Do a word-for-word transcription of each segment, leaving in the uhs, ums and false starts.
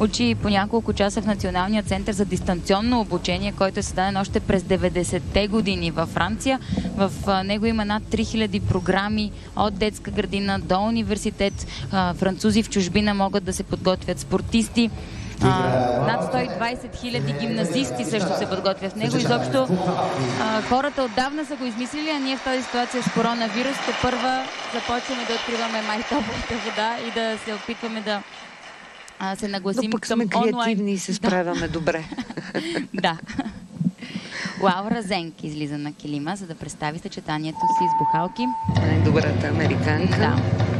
учи по няколко часа в Националния център за дистанционно обучение, който е създаден още през деветдесетте години във Франция. В него има над три хиляди програми от детска градина до университет. Французи в чужбина могат да се подготвят спортисти. А, над сто и двайсет хиляди гимназисти също се подготвят в него. Изобщо а, хората отдавна са го измислили, а ние в тази ситуация с коронавирус те първа започваме да откриваме май-топлата вода и да се опитваме да а, се нагласим към към онлайн. Но пък сме креативни онлайн. и се справяме да. добре. Да. Лаура Зенк излиза на килима, за да представи съчетанието си с бухалки. Най-добрата американка. Да.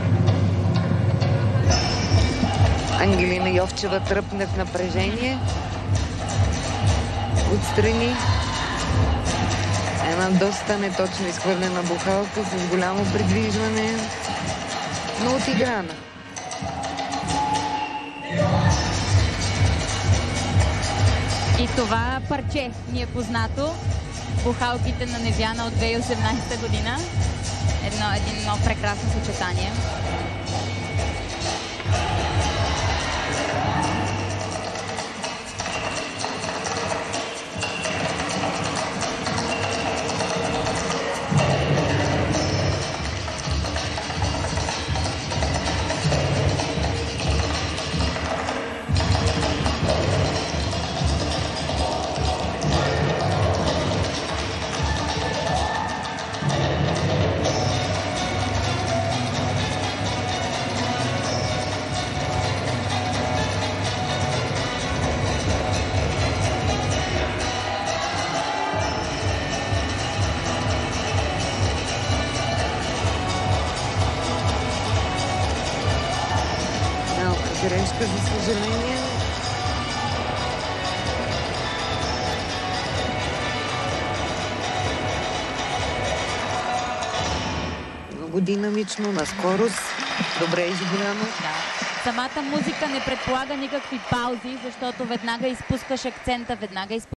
Ангелина Йовчева тръпне в напрежение. Отстрани. Една доста неточно изхвърлена бухалка с голямо придвижване, но отиграна. И това парче ни е познато. Бухалките на Невяна от две хиляди и осемнадесета година. Едно, едно прекрасно съчетание. Грешка, за съжаление. Много динамично, на скорост. Добре изиграно. Да. Самата музика не предполага никакви паузи, защото веднага изпускаш акцента, веднага изпускаш